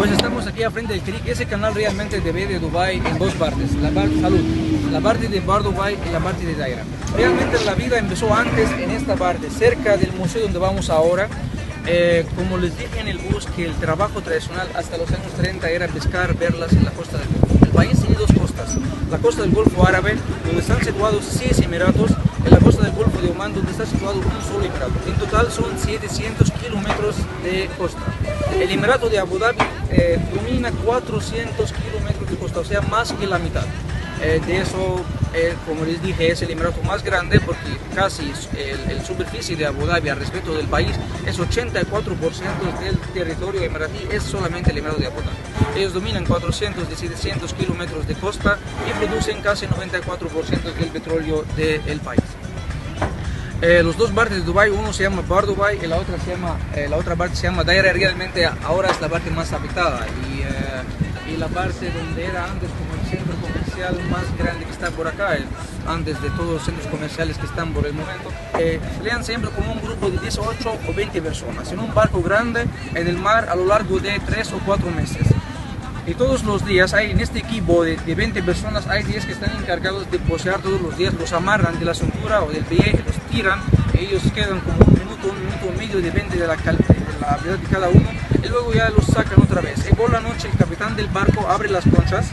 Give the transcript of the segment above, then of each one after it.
Pues estamos aquí a frente del CRIC. Ese canal realmente divide Dubái en dos partes, la parte de Bar Dubai y la parte de Daira. Realmente la vida empezó antes en esta parte, cerca del museo donde vamos ahora. Como les dije en el bus, que el trabajo tradicional hasta los años 30 era pescar perlas en la costa del Golfo. El país tiene dos costas, la costa del Golfo Árabe, donde están situados 6 emiratos, y la costa del Golfo de Omán, donde está situado un solo emirato. En total son 700 kilómetros de costa. El emirato de Abu Dhabi domina 400 kilómetros de costa, o sea, más que la mitad. De eso, como les dije, es el emirato más grande porque casi la superficie de Abu Dhabi al respecto del país es 84% del territorio emiratí, es solamente el emirato de Abu Dhabi. Ellos dominan 400 de 700 kilómetros de costa y producen casi 94% del petróleo del país. Los dos partes de Dubái, uno se llama Bar Dubai y la otra parte se llama Daira. Realmente ahora es la parte más afectada y la parte donde era antes como el centro comercial más grande que está por acá, antes de todos los centros comerciales que están por el momento, emplean siempre como un grupo de 18 o 20 personas en un barco grande en el mar a lo largo de 3 o 4 meses. Y todos los días hay en este equipo de 20 personas, hay 10 que están encargados de posear todos los días, los amarran de la cintura o del pie, los tiran, ellos quedan como un minuto y medio, depende de la habilidad de cada uno, y luego ya los sacan otra vez. Y por la noche el capitán del barco abre las conchas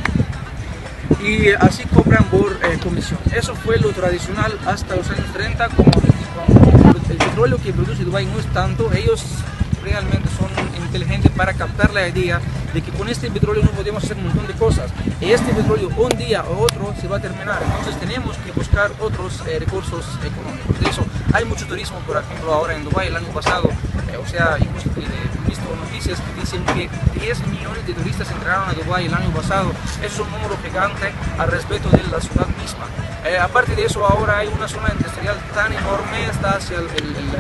y así cobran por comisión. Eso fue lo tradicional hasta los años 30, como el petróleo que produce Dubái no es tanto, ellos realmente son inteligentes para captar la idea de que con este petróleo no podemos hacer un montón de cosas y este petróleo un día o otro se va a terminar, entonces tenemos que buscar otros recursos económicos. De eso hay mucho turismo, por ejemplo ahora en Dubái el año pasado, incluso he visto noticias que dicen que 10 millones de turistas entraron a Dubái el año pasado. Eso es un número gigante al respecto de la ciudad misma. Aparte de eso, ahora hay una zona industrial tan enorme, está hacia el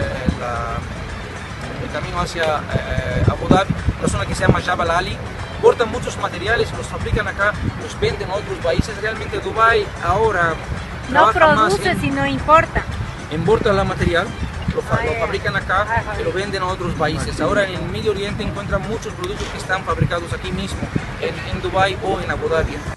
camino hacia Abu Dhabi, una zona que se llama Jabal Ali. Importan muchos materiales, los fabrican acá, los venden a otros países. Realmente Dubái ahora no produce, sino importa. Importa el material, lo fabrican acá y lo venden a otros países. Ahora en el Medio Oriente encuentran muchos productos que están fabricados aquí mismo, en Dubái o en Abu Dhabi.